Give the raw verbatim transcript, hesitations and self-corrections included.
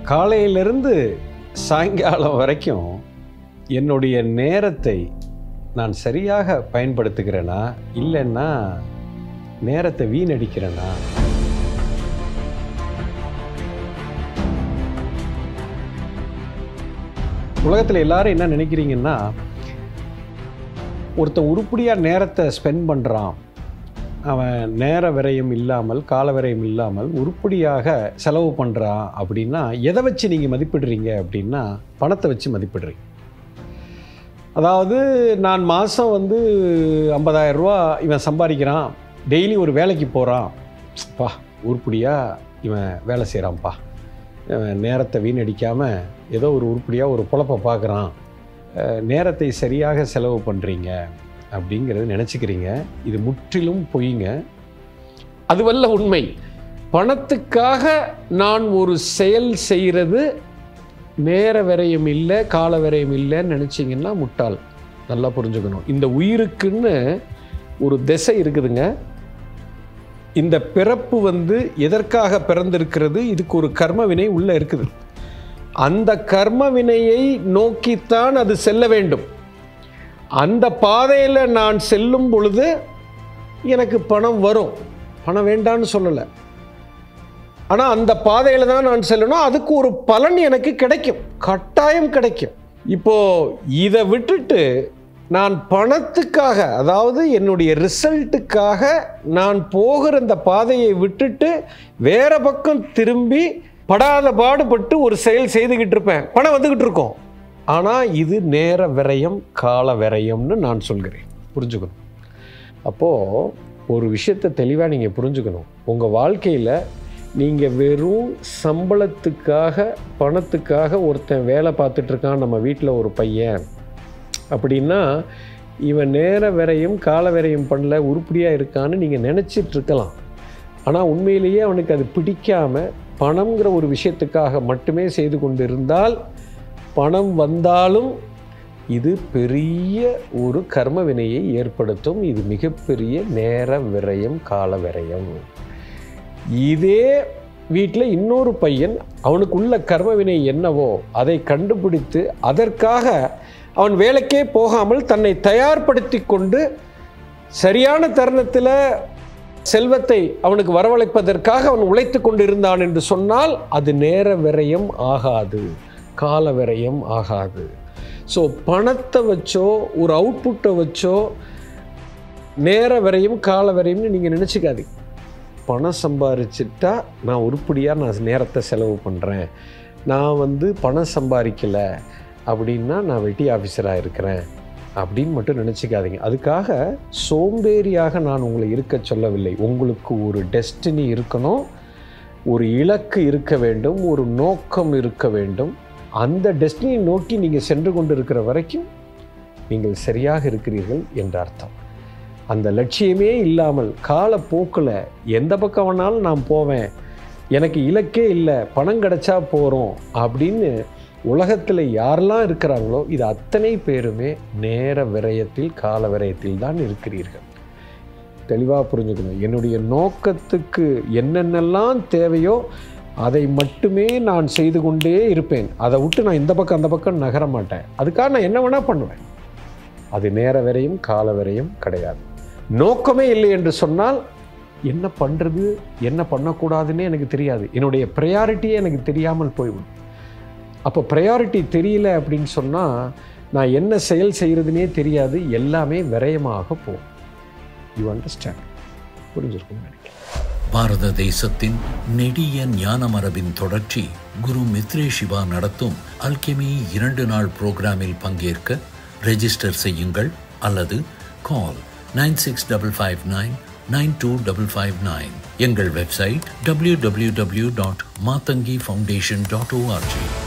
காலையிலிருந்து சாயங்காலம் வரைக்கும் என்னுடைய நேரத்தை நான் சரியாக பயன்படுத்துகிறேனா இல்லைன்னா நேரத்தை வீணடிக்கிறேனா? உலகத்தில் எல்லாரும் என்ன நினைக்கிறீங்கன்னா, ஒருத்தன் உருப்படியாக நேரத்தை ஸ்பெண்ட் பண்ணுறான், அவன் நேர விரயம் இல்லாமல் கால விரயம் இல்லாமல் உருப்படியாக செலவு பண்ணுறான் அப்படின்னா எதை வச்சு நீங்கள் மதிப்பிடுறீங்க அப்படின்னா பணத்தை வச்சு மதிப்பிடுறீங்க. அதாவது நான் மாதம் வந்து ஐம்பதாயிரம் ரூபா இவன் சம்பாதிக்கிறான், டெய்லி ஒரு வேலைக்கு போகிறான், பா உருப்படியாக இவன் வேலை செய்கிறான்ப்பா, நேரத்தை வீணடிக்காமல் ஏதோ ஒரு உருப்படியாக ஒரு பொழப்பை பார்க்குறான், நேரத்தை சரியாக செலவு பண்ணுறீங்க அப்படிங்கிறது நினச்சிக்கிறீங்க. இது முற்றிலும் பொய்ங்க. அதுவல்ல உண்மை. பணத்துக்காக நான் ஒரு செயல் செய்கிறது நேர விரயம் இல்லை கால விரயம் இல்லைன்னு நினச்சிங்கன்னா முட்டாள். நல்லா புரிஞ்சுக்கணும். இந்த உயிருக்குன்னு ஒரு திசை இருக்குதுங்க. இந்த பிறப்பு வந்து எதற்காக பிறந்திருக்கிறது? இதுக்கு ஒரு கர்ம வினை உள்ளே இருக்குது. அந்த கர்ம வினையை நோக்கித்தான் அது செல்ல வேண்டும். அந்த பாதையில் நான் செல்லும் பொழுது எனக்கு பணம் வரும். பணம் வேண்டான்னு சொல்லலை. ஆனால் அந்த பாதையில் தான் நான் செல்லணும். அதுக்கு ஒரு பலன் எனக்கு கிடைக்கும், கட்டாயம் கிடைக்கும். இப்போது இதை விட்டுட்டு நான் பணத்துக்காக, அதாவது என்னுடைய ரிசல்ட்டுக்காக நான் போகிற இந்த பாதையை விட்டுட்டு வேற பக்கம் திரும்பி படாத பாடுபட்டு ஒரு செயல் செய்துக்கிட்டு இருப்பேன். பணம் வந்துக்கிட்டு இருக்கோம். ஆனால் இது நேர விரயம் கால விரயம்னு நான் சொல்கிறேன். புரிஞ்சுக்கணும். அப்போது ஒரு விஷயத்தை தெளிவாக நீங்கள் புரிஞ்சுக்கணும். உங்கள் வாழ்க்கையில் நீங்கள் வெறும் சம்பளத்துக்காக பணத்துக்காக ஒருத்தன் வேலை பார்த்துட்ருக்கான் நம்ம வீட்டில் ஒரு பையன் அப்படின்னா இவன் நேர விரயம் கால விரயம் பண்ணல உருப்படியாக இருக்கான்னு நீங்கள் நினச்சிட்ருக்கலாம். ஆனால் உண்மையிலேயே அவனுக்கு அது பிடிக்காமல் பணம்ங்கிற ஒரு விஷயத்துக்காக மட்டுமே செய்து கொண்டு இருந்தால் பணம் வந்தாலும் இது பெரிய ஒரு கர்ம வினையை ஏற்படுத்தும். இது மிகப்பெரிய நேர விரயம் கால விரயம். இதே வீட்டில் இன்னொரு பையன் அவனுக்குள்ள கர்ம வினை என்னவோ அதை கண்டுபிடித்து அதற்காக அவன் வேலைக்கே போகாமல் தன்னை தயார்படுத்தி கொண்டு சரியான தருணத்தில் செல்வத்தை அவனுக்கு வரவழைப்பதற்காக அவன் உழைத்து கொண்டு இருந்தான் என்று சொன்னால் அது நேர விரயம் ஆகாது, கால விரயம் ஆகாது. ஸோ பணத்தை வச்சோ ஒரு அவுட்புட்டை வச்சோ நேர விரயம் கால விரயம்னு நீங்கள் நினச்சிக்காதீங்க. பணம் சம்பாரிச்சிட்டா நான் உருப்படியாக நான் நேரத்தை செலவு பண்ணுறேன், நான் வந்து பணம் சம்பாதிக்கலை அப்படின்னா நான் வெட்டி ஆஃபீஸராக இருக்கிறேன் அப்படின்னு மட்டும் நினச்சிக்காதீங்க. அதுக்காக சோம்பேறியாக நான் உங்களை இருக்க சொல்லவில்லை. உங்களுக்கு ஒரு டெஸ்டினி இருக்கணும், ஒரு இலக்கு இருக்க வேண்டும், ஒரு நோக்கம் இருக்க வேண்டும். அந்த டெஸ்டினியை நோக்கி நீங்கள் சென்று கொண்டு இருக்கிற வரைக்கும் நீங்கள் சரியாக இருக்கிறீர்கள் என்ற அர்த்தம். அந்த லட்சியமே இல்லாமல் காலப்போக்கில் எந்த பக்கம் வேணாலும் நான் போவேன், எனக்கு இலக்கே இல்லை, பணம் கிடைச்சா போகிறோம் அப்படின்னு உலகத்தில் யாரெல்லாம் இருக்கிறாங்களோ இது அத்தனை பேருமே நேர விரயத்தில் கால விரயத்தில் தான் இருக்கிறீர்கள். தெளிவாக புரிஞ்சுக்கணும். என்னுடைய நோக்கத்துக்கு என்னென்னலாம் தேவையோ அதை மட்டுமே நான் செய்து கொண்டே இருப்பேன். அதை விட்டு நான் இந்த பக்கம் அந்த பக்கம் நகர மாட்டேன். அதுக்காக நான் என்ன வேணால் பண்ணுவேன். அது நேர விரயம் கால விரயம் கிடையாது. நோக்கமே இல்லை என்று சொன்னால் என்ன பண்ணுறது என்ன பண்ணக்கூடாதுன்னே எனக்கு தெரியாது. என்னுடைய ப்ரையாரிட்டியே எனக்கு தெரியாமல் போய்விடும். அப்போ ப்ரையாரிட்டி தெரியல அப்படின்னு சொன்னால் நான் என்ன செயல் செய்கிறதுனே தெரியாது, எல்லாமே விரயமாக போகும். You understand? புரிஞ்சிருக்கும் நினைக்கிறேன். பாரத தேசத்தின் நெடிய ஞான மரபின் தொடர்ச்சி குரு மித்ரேஷிவா நடத்தும் அல்கெமி இரண்டு நாள் புரோகிராமில் பங்கேற்க ரெஜிஸ்டர் செய்யுங்கள் அல்லது call nine six double five nine nine two double five nine. எங்கள் website W W W dot Mathangi foundation dot O R G.